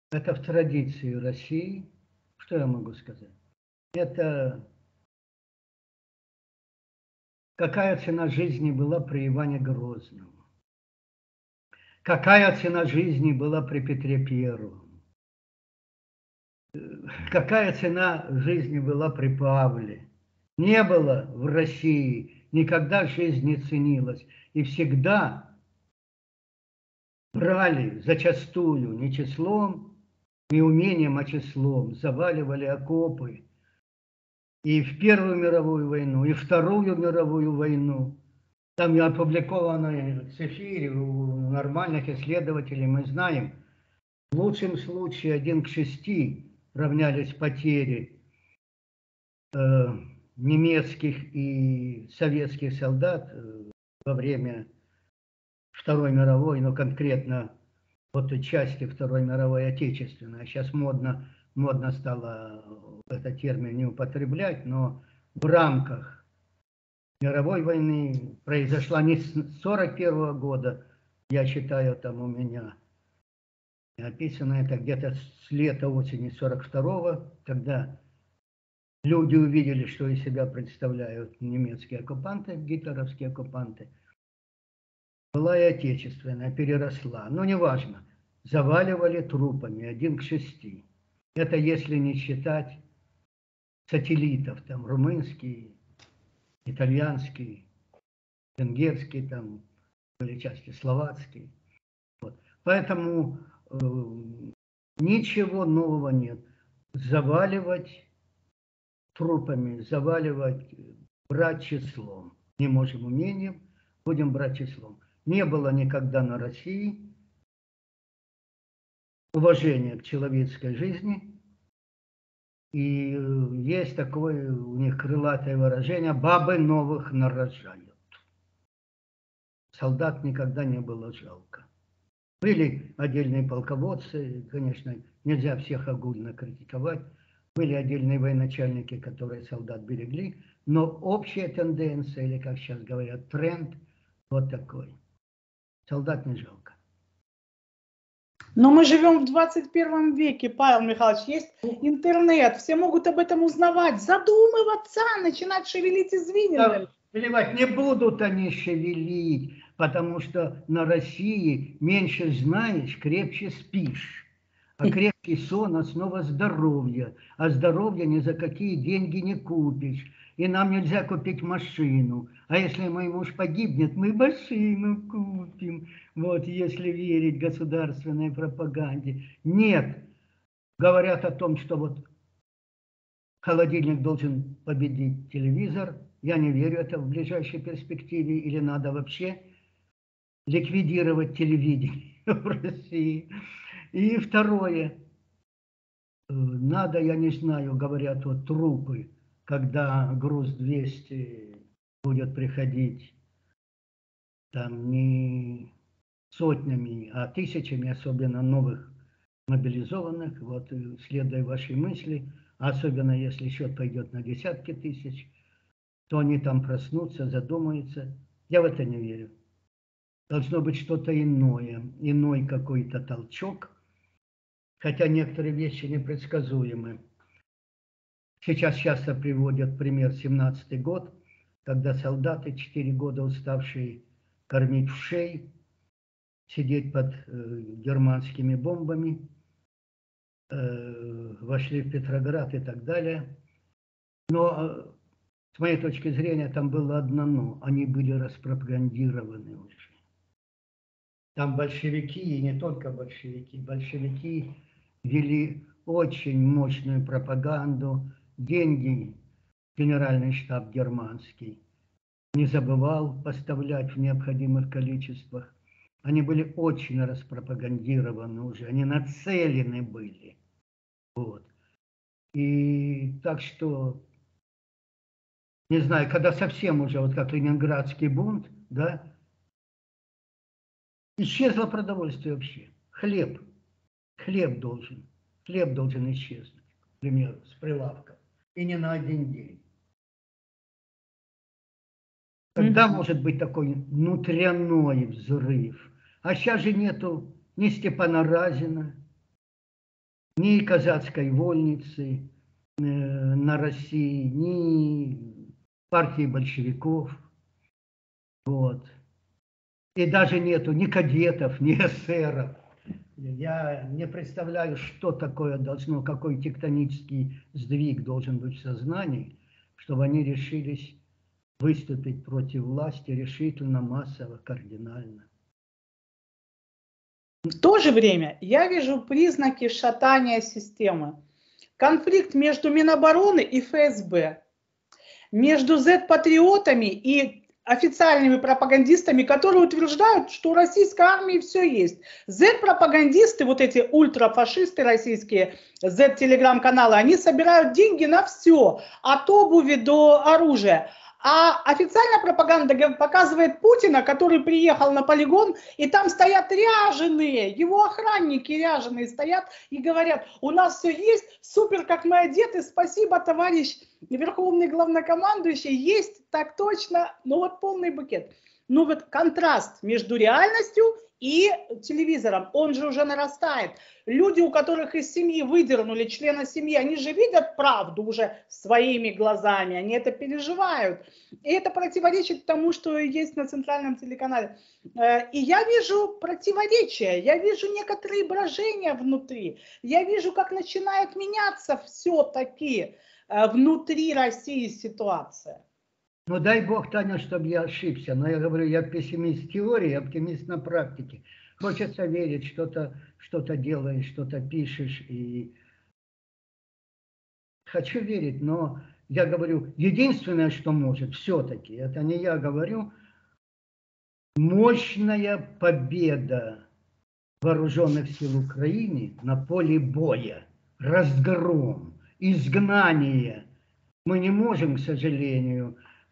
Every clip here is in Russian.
Это в традиции России. Что я могу сказать? Это какая цена жизни была при Иване Грозном? Какая цена жизни была при Петре Первом? Какая цена жизни была при Павле? Не было в России, никогда жизнь не ценилась. И всегда брали зачастую не числом, не умением, а числом. Заваливали окопы. И в Первую мировую войну, и Вторую мировую войну. Там и опубликовано цифры у нормальных исследователей, мы знаем, в лучшем случае 1 к 6 равнялись потери немецких и советских солдат во время Второй мировой, но конкретно вот той части Второй мировой Отечественной. Сейчас модно стало этот термин не употреблять, но в рамках мировой войны произошла не с 1941 года, я считаю, там у меня описано это где-то с лета-осени 1942, когда люди увидели, что из себя представляют немецкие оккупанты, гитлеровские оккупанты. Была и отечественная, переросла. Но неважно, заваливали трупами 1 к 6. Это если не считать сателлитов, там румынский, итальянский, венгерский, там были части словацкие. Вот. Поэтому ничего нового нет. Заваливать трупами, заваливать, брать числом. Не можем умением, будем брать числом. Не было никогда на России уважения к человеческой жизни. И есть такое у них крылатое выражение: бабы новых нарожают. Солдат никогда не было жалко. Были отдельные полководцы, конечно, нельзя всех огульно критиковать. Были отдельные военачальники, которые солдат берегли, но общая тенденция, или как сейчас говорят, тренд, вот такой. Солдат не жалко. Но мы живем в 21 веке, Павел Михайлович, есть интернет, все могут об этом узнавать, задумываться, начинать шевелить извилинами. Плевать, не будут они шевелить, потому что на России меньше знаешь, крепче спишь. А крепкий сон – основа здоровья. А здоровье ни за какие деньги не купишь. И нам нельзя купить машину. А если мой муж погибнет, мы машину купим. Вот если верить государственной пропаганде. Нет. Говорят о том, что вот холодильник должен победить телевизор. Я не верю это в ближайшей перспективе. Или надо вообще ликвидировать телевидение в России. И второе. Надо, я не знаю, говорят, вот трупы, когда груз-200 будет приходить там не сотнями, а тысячами, особенно новых мобилизованных, вот следуя вашей мысли, особенно если счет пойдет на десятки тысяч, то они там проснутся, задумаются. Я в это не верю. Должно быть что-то иное, иной какой-то толчок, хотя некоторые вещи непредсказуемы. Сейчас часто приводят пример 17-й год, когда солдаты, 4 года уставшие кормить вшей, сидеть под германскими бомбами, вошли в Петроград и так далее. Но с моей точки зрения там было одно «но». Они были распропагандированы уже. Там большевики, и не только большевики вели очень мощную пропаганду, деньги генеральный штаб германский не забывал поставлять в необходимых количествах. Они были очень распропагандированы уже, они нацелены были. Вот. И так что, не знаю, когда совсем уже, вот как Ленинградский бунт, да, исчезло продовольствие вообще. Хлеб должен исчезнуть, к примеру, с прилавка. И не на один день. Когда может быть такой внутренний взрыв? А сейчас же нету ни Степана Разина, ни казацкой вольницы на России, ни партии большевиков. Вот. И даже нету ни кадетов, ни эсеров. Я не представляю, что такое должно, какой тектонический сдвиг должен быть в сознании, чтобы они решились выступить против власти решительно, массово, кардинально. В то же время я вижу признаки шатания системы. Конфликт между Минобороны и ФСБ, между Z-патриотами и официальными пропагандистами, которые утверждают, что у российской армии все есть. Z-пропагандисты, вот эти ультрафашисты российские, Z-телеграм-каналы, они собирают деньги на все, от обуви до оружия. А официальная пропаганда показывает Путина, который приехал на полигон, и там стоят ряженые, его охранники ряженые стоят и говорят: у нас все есть, супер, как мы одеты, спасибо, товарищ верховный главнокомандующий, есть, так точно, ну вот полный букет. Ну вот контраст между реальностью и телевизором, он же уже нарастает. Люди, у которых из семьи выдернули члена семьи, они же видят правду уже своими глазами, они это переживают. И это противоречит тому, что есть на центральном телеканале. И я вижу противоречия, я вижу некоторые брожения внутри, я вижу, как начинает меняться все-таки внутри России ситуация. Ну дай бог, Таня, чтобы я ошибся. Но я говорю, я пессимист в теории, оптимист на практике. Хочется верить, что-то делаешь, что-то пишешь. И хочу верить, но я говорю, единственное, что может все-таки, это не я говорю, мощная победа вооруженных сил Украины на поле боя, разгром, изгнание. Мы не можем, к сожалению,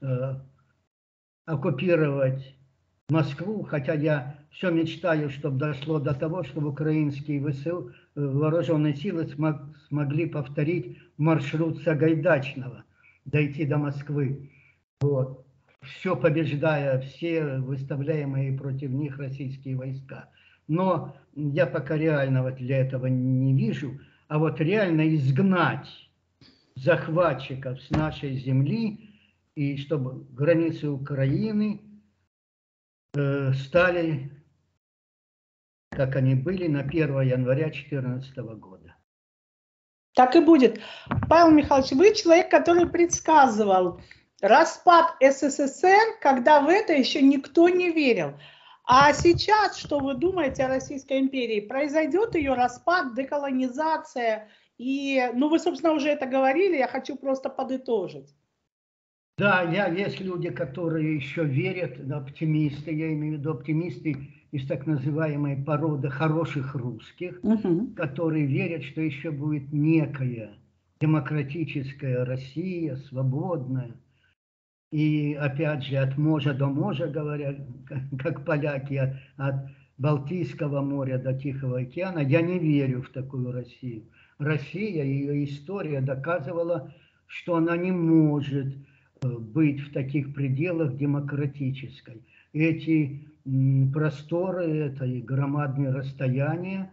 оккупировать Москву, хотя я все мечтаю, чтобы дошло до того, чтобы украинские ВСУ, вооруженные силы смогли повторить маршрут Сагайдачного, дойти до Москвы. Вот. Все побеждая все выставляемые против них российские войска. Но я пока реального для этого не вижу. А вот реально изгнать захватчиков с нашей земли, и чтобы границы Украины стали, как они были на 1 января 2014 года. Так и будет. Павел Михайлович, вы человек, который предсказывал распад СССР, когда в это еще никто не верил. А сейчас, что вы думаете о Российской империи? Произойдет ее распад, деколонизация? И, ну, вы, собственно, уже это говорили, я хочу просто подытожить. Да, есть люди, которые еще верят, оптимисты, я имею в виду оптимисты из так называемой породы хороших русских, которые верят, что еще будет некая демократическая Россия, свободная. И опять же, от моря до моря, говорят, как поляки, от Балтийского моря до Тихого океана. Я не верю в такую Россию. Россия, ее история доказывала, что она не может быть в таких пределах демократической. Эти просторы, это и громадные расстояния,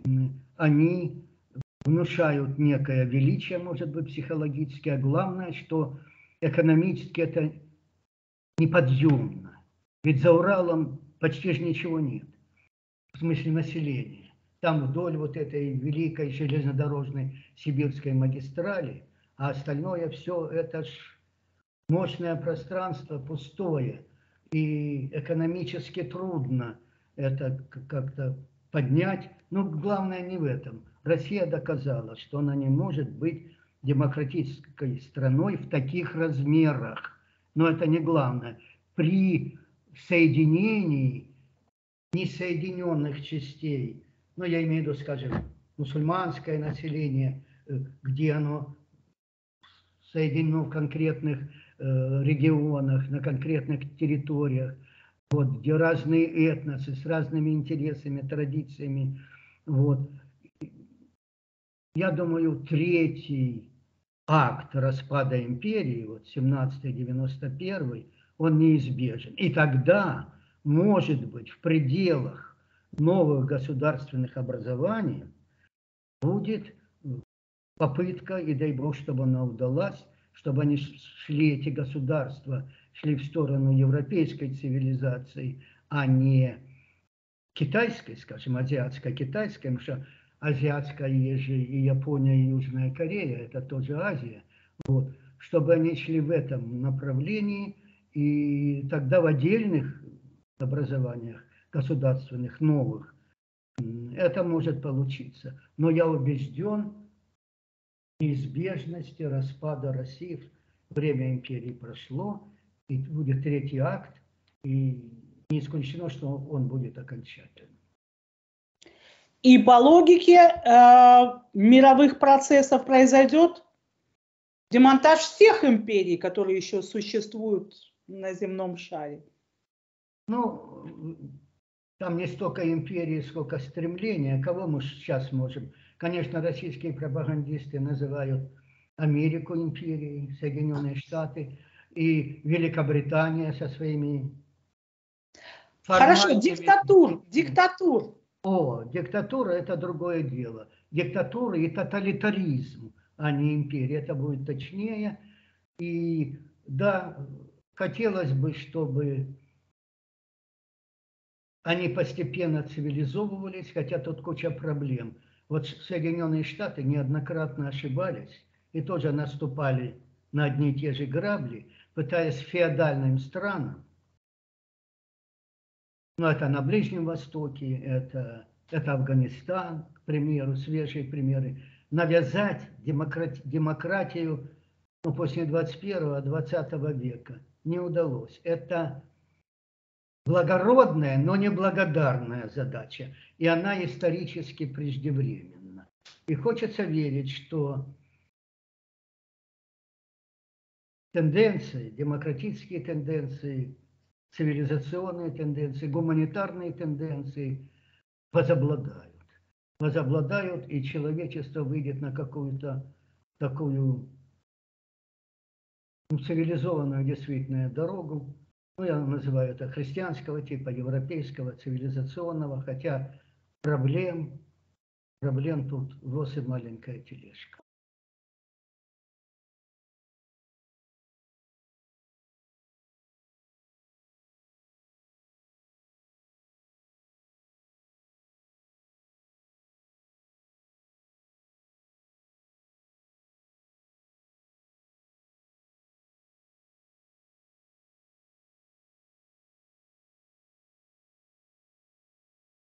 они внушают некое величие, может быть, психологически, а главное, что экономически это неподъемно. Ведь за Уралом почти же ничего нет, в смысле населения. Там вдоль вот этой великой железнодорожной сибирской магистрали, а остальное все это ж мощное пространство пустое. И экономически трудно это как-то поднять. Но главное не в этом. Россия доказала, что она не может быть демократической страной в таких размерах. Но это не главное. При соединении несоединенных частей, ну я имею в виду, скажем, мусульманское население, где оно соединено в конкретных регионах, на конкретных территориях, вот, где разные этносы с разными интересами, традициями. Вот. Я думаю, третий акт распада империи, вот 1791, он неизбежен. И тогда, может быть, в пределах новых государственных образований будет попытка, и дай Бог, чтобы она удалась, чтобы они шли, эти государства, шли в сторону европейской цивилизации, а не китайской, скажем, азиатско-китайской, потому что азиатская есть же и Япония, и Южная Корея, это тоже Азия. Вот. Чтобы они шли в этом направлении, и тогда в отдельных образованиях государственных, новых, это может получиться. Но я убежден в неизбежности распада России. Время империи прошло, и будет третий акт, и не исключено, что он будет окончательным. И по логике мировых процессов произойдет демонтаж всех империй, которые еще существуют на земном шаре. Ну, там не столько империи, сколько стремления. Кого мы сейчас можем? Конечно, российские пропагандисты называют Америку империей, Соединенные Штаты и Великобритания со своими... Хорошо, диктатур. О, диктатура – это другое дело. Диктатура и тоталитаризм, а не империя. Это будет точнее. И да, хотелось бы, чтобы они постепенно цивилизовывались, хотя тут куча проблем. Вот Соединенные Штаты неоднократно ошибались и тоже наступали на одни и те же грабли, пытаясь феодальным странам, ну это на Ближнем Востоке, это Афганистан, к примеру, свежие примеры, навязать демократию после 21-20 века не удалось. Это благородная, но неблагодарная задача, и она исторически преждевременна. И хочется верить, что тенденции, демократические тенденции, цивилизационные тенденции, гуманитарные тенденции возобладают. Возобладают, и человечество выйдет на какую-то такую цивилизованную действительно дорогу. Ну, я называю это христианского типа, европейского, цивилизационного, хотя проблем тут вот и маленькая тележка.